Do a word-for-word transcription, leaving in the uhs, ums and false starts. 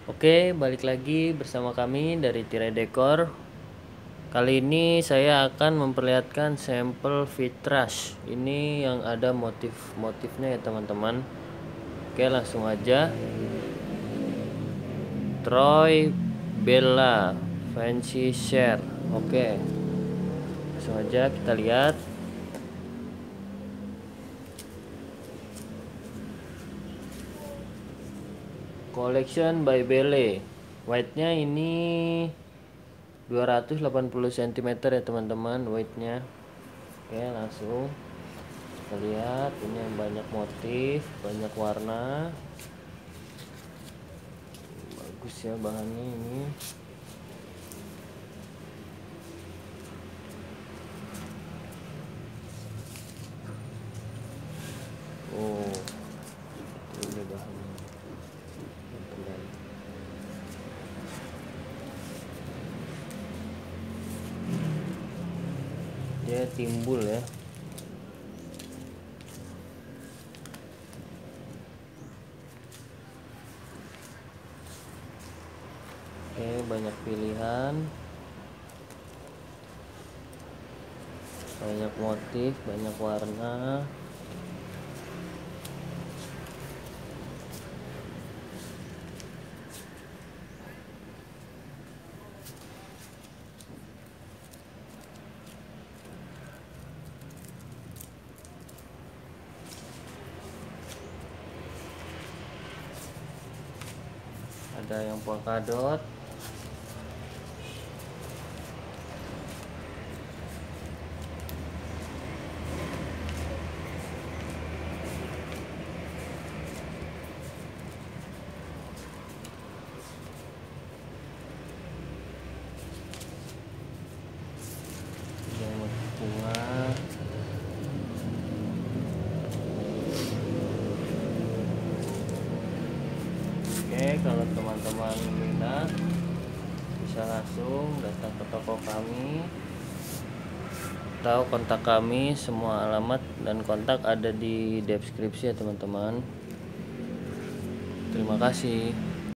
Oke, balik lagi bersama kami dari Tirai Dekor. Kali ini saya akan memperlihatkan sampel vitras. Ini yang ada motif-motifnya ya teman-teman. Oke, langsung aja. Troy Bella Fancy Share. Oke, langsung aja kita lihat. Collection by Belle. Weight-nya ini dua ratus delapan puluh sentimeter ya teman-teman, weight-nya. Oke, langsung kita lihat. Ini yang banyak motif, banyak warna. Bagus ya bahannya ini. Oh, ini bahannya. Dia timbul ya. Oke, banyak pilihan, banyak motif, banyak warna. Ada yang polkadot. Ada yang motif bunga. Oke, kalau teman-teman minat bisa langsung datang ke toko kami atau kontak kami. Semua alamat dan kontak ada di deskripsi ya teman-teman. Terima kasih.